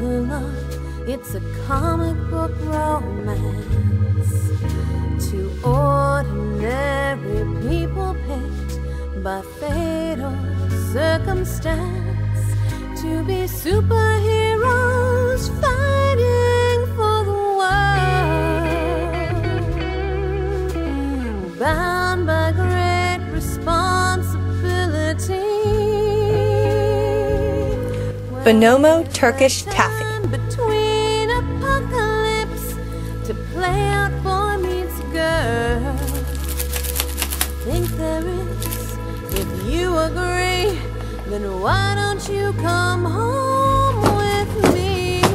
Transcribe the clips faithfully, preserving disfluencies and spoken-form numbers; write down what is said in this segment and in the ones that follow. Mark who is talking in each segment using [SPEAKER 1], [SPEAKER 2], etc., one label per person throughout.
[SPEAKER 1] look, it's a comic book romance. Two ordinary people picked by fatal circumstance to be superheroes fighting for the world, bound by great responsibility.
[SPEAKER 2] Bonomo Turkish Taffy.
[SPEAKER 1] Between apocalypse to play out boy meets girl. I think there is. If you agree, then why don't you come home with me?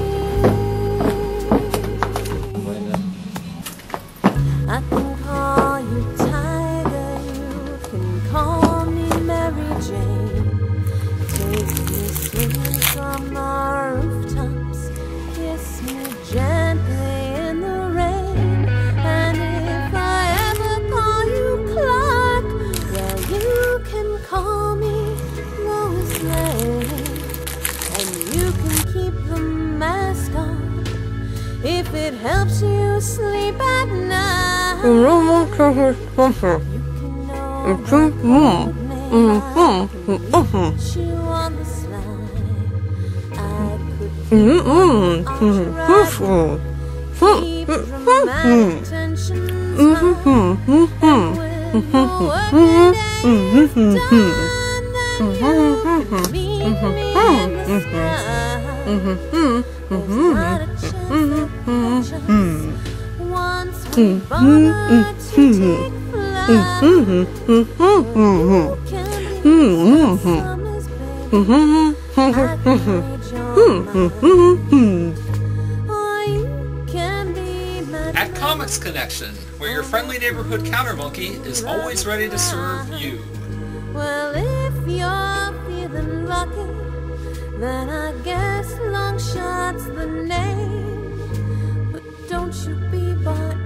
[SPEAKER 1] I can call you Tiger, you can call me Mary Jane. Take me swinging from the rooftops, kiss me gently in the rain. And if I ever call you Clark, well, you can call me Lois Lane. And you can keep the mask on if it helps you sleep at night. You can know you on the slide. I could keep dramatic tensions high. And when the working day is done, then you can meet me in the sky. There's not a chance that once we bother to take flight. You can be summer's baby. I can read your mind. Or you can be my
[SPEAKER 3] At Comics Connection, where your friendly neighborhood counter monkey is always ready to serve you.
[SPEAKER 1] Well, if you're feeling lucky, then I guess long shot's the name. But don't you be bought